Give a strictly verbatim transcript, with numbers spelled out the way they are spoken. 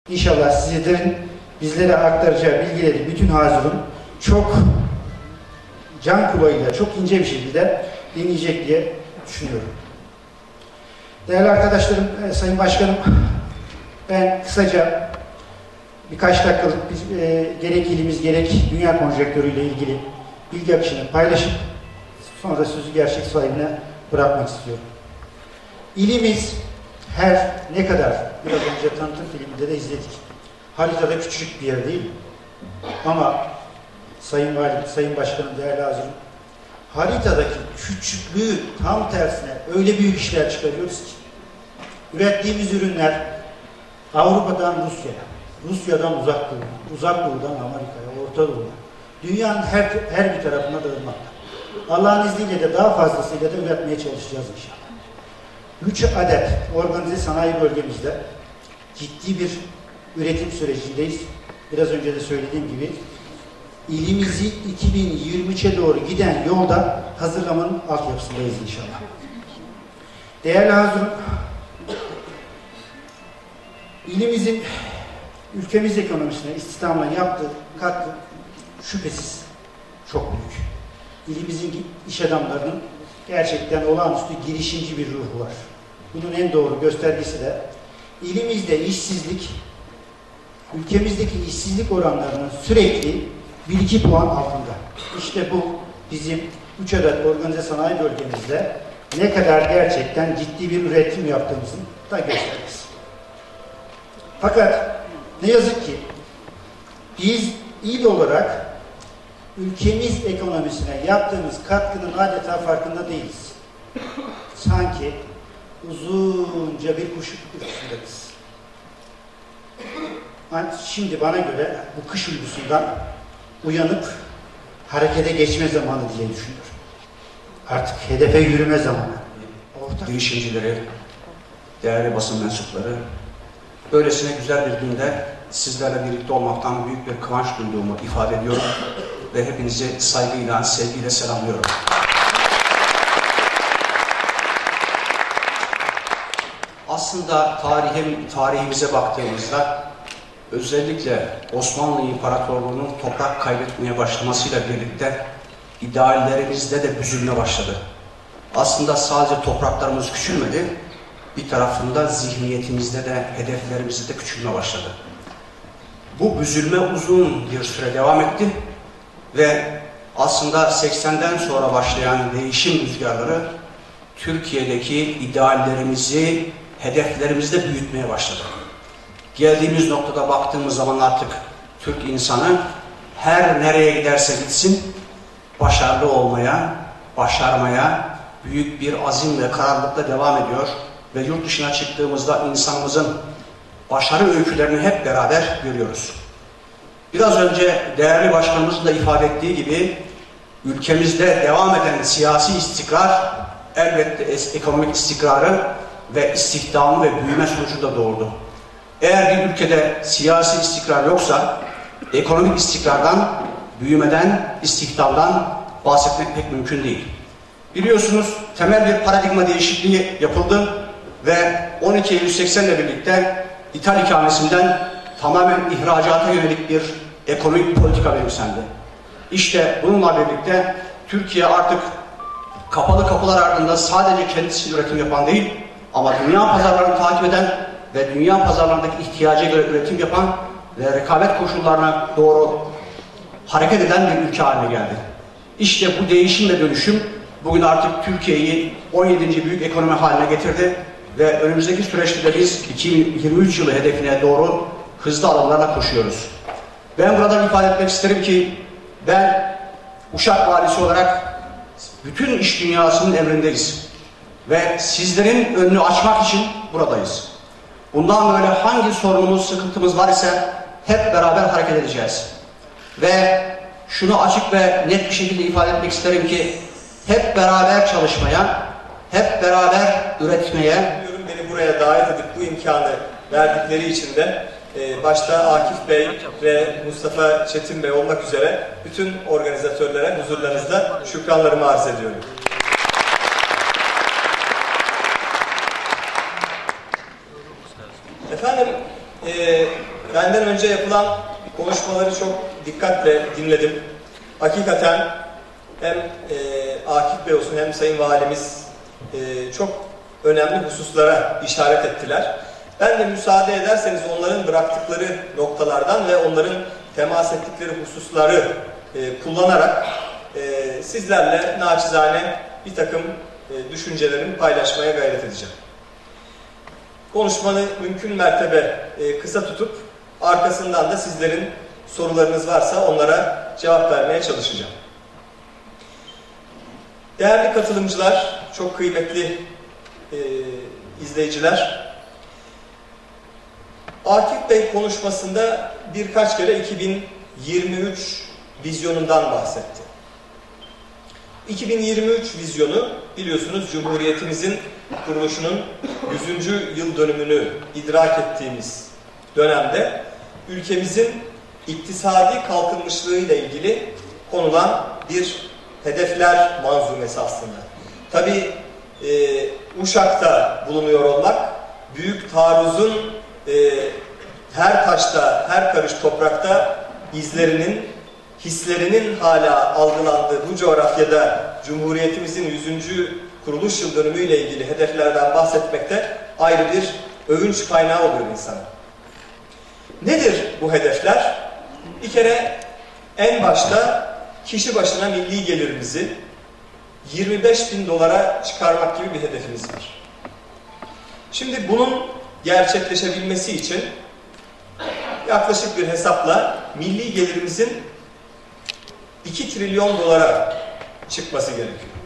İnşallah sizlerin bizlere aktaracağı bilgileri bütün hazırım çok can kulağıyla, çok ince bir şekilde dinleyecek diye düşünüyorum. Değerli arkadaşlarım, Sayın Başkanım, ben kısaca birkaç dakikalık biz, e, gerek ilimiz gerek dünya konjonktürüyle ilgili bilgi akışını paylaşıp sonra sözü gerçek sahibine bırakmak istiyorum. İlimiz her ne kadar biraz önce tanıtım filminde de izledik. Haritada küçücük bir yer değil mi? Ama Sayın Valim, Sayın Başkanım, değerli hazırım, haritadaki küçüklüğü tam tersine öyle büyük işler çıkarıyoruz ki ürettiğimiz ürünler Avrupa'dan Rusya'ya, Rusya'dan uzak doğuya, uzak doğudan Amerika'ya, Orta Doğu'ya, dünyanın her, her bir tarafına dağılmakta. Allah'ın izniyle de daha fazlasıyla da üretmeye çalışacağız inşallah. Üç adet organize sanayi bölgemizde ciddi bir üretim sürecindeyiz. Biraz önce de söylediğim gibi ilimizi iki bin yirmi üçe doğru giden yolda hazırlamanın altyapısındayız inşallah. Değerli hazırım, ilimizin ülkemiz ekonomisine, istihdamına yaptığı katkı şüphesiz çok büyük. İlimizin iş adamlarının gerçekten olağanüstü girişimci bir ruhu var. Bunun en doğru göstergesi de ilimizde işsizlik, ülkemizdeki işsizlik oranlarının sürekli bir iki puan altında. İşte bu bizim üç adet organize sanayi bölgemizde ne kadar gerçekten ciddi bir üretim yaptığımızın da göstergesi. Fakat ne yazık ki biz il olarak ülkemiz ekonomisine yaptığımız katkının adeta farkında değiliz. Sanki uzunca bir kuş uykusundayız. Şimdi bana göre bu kış uykusundan uyanıp harekete geçme zamanı diye düşünüyorum. Artık hedefe yürüme zamanı. Ortak girişimcileri, değerli basın mensupları, böylesine güzel bir günde sizlerle birlikte olmaktan büyük bir kıvanç duyduğumu ifade ediyorum ve hepinizi saygıyla, sevgiyle selamlıyorum. Aslında tarihim, tarihimize baktığımızda özellikle Osmanlı İmparatorluğu'nun toprak kaybetmeye başlamasıyla birlikte ideallerimizde de büzülme başladı. Aslında sadece topraklarımız küçülmedi, bir tarafında zihniyetimizde de, hedeflerimizde de küçülme başladı. Bu büzülme uzun bir süre devam etti ve aslında seksenden sonra başlayan değişim rüzgarları Türkiye'deki ideallerimizi, hedeflerimizi de büyütmeye başladı. Geldiğimiz noktada baktığımız zaman artık Türk insanı her nereye giderse gitsin başarılı olmaya, başarmaya büyük bir azim ve kararlılıkla devam ediyor ve yurt dışına çıktığımızda insanımızın başarı öykülerini hep beraber görüyoruz. Biraz önce değerli başkanımızın da ifade ettiği gibi ülkemizde devam eden siyasi istikrar elbette ekonomik istikrarı ve istihdamı ve büyüme sonucu da doğurdu. Eğer bir ülkede siyasi istikrar yoksa ekonomik istikrardan, büyümeden, istihdamdan bahsetmek pek mümkün değil. Biliyorsunuz temel bir paradigma değişikliği yapıldı ve on iki Eylül seksen ile birlikte ithal ikamesinden tamamen ihracata yönelik bir ekonomik politika benimsendi. İşte bununla birlikte Türkiye artık kapalı kapılar ardında sadece kendisi üretim yapan değil ama dünya pazarlarını takip eden ve dünya pazarlarındaki ihtiyaca göre üretim yapan ve rekabet koşullarına doğru hareket eden bir ülke haline geldi. İşte bu değişim ve dönüşüm bugün artık Türkiye'yi on yedinci büyük ekonomi haline getirdi ve önümüzdeki süreçte de biz iki bin yirmi üç yılı hedefine doğru hızlı adımlarla koşuyoruz. Ben buradan ifade etmek isterim ki ben Uşak valisi olarak bütün iş dünyasının emrindeyiz ve sizlerin önünü açmak için buradayız. Bundan böyle hangi sorunumuz, sıkıntımız var ise hep beraber hareket edeceğiz. Ve şunu açık ve net bir şekilde ifade etmek isterim ki hep beraber çalışmaya, hep beraber üretmeye. Beni buraya davet edip bu imkanı verdikleri için de başta Akif Bey ve Mustafa Çetin Bey olmak üzere bütün organizatörlere huzurlarınızda şükranlarımı arz ediyorum. Efendim, e, benden önce yapılan konuşmaları çok dikkatle dinledim. Hakikaten hem e, Akif Bey olsun hem Sayın Valimiz e, çok önemli hususlara işaret ettiler. Ben de müsaade ederseniz onların bıraktıkları noktalardan ve onların temas ettikleri hususları e, kullanarak e, sizlerle naçizane bir takım e, düşüncelerimi paylaşmaya gayret edeceğim. Konuşmanı mümkün mertebe e, kısa tutup arkasından da sizlerin sorularınız varsa onlara cevap vermeye çalışacağım. Değerli katılımcılar, çok kıymetli e, izleyiciler, Akif Bey konuşmasında birkaç kere iki bin yirmi üç vizyonundan bahsetti. iki bin yirmi üç vizyonu biliyorsunuz Cumhuriyetimizin kuruluşunun yüzüncü yıl dönümünü idrak ettiğimiz dönemde ülkemizin iktisadi kalkınmışlığı ile ilgili konulan bir hedefler manzumesi aslında. Tabii e, Uşak'ta bulunuyor olmak, büyük taarruzun e, her taşta, her karış toprakta izlerinin, hislerinin hala algılandığı bu coğrafyada Cumhuriyetimizin yüzüncü kuruluş yıl dönümüyle ilgili hedeflerden bahsetmekte ayrı bir övünç kaynağı oluyor insana. Nedir bu hedefler? Bir kere en başta kişi başına milli gelirimizi yirmi beş bin dolara çıkarmak gibi bir hedefimiz var. Şimdi bunun gerçekleşebilmesi için yaklaşık bir hesapla milli gelirimizin iki trilyon dolara çıkması gerekiyor.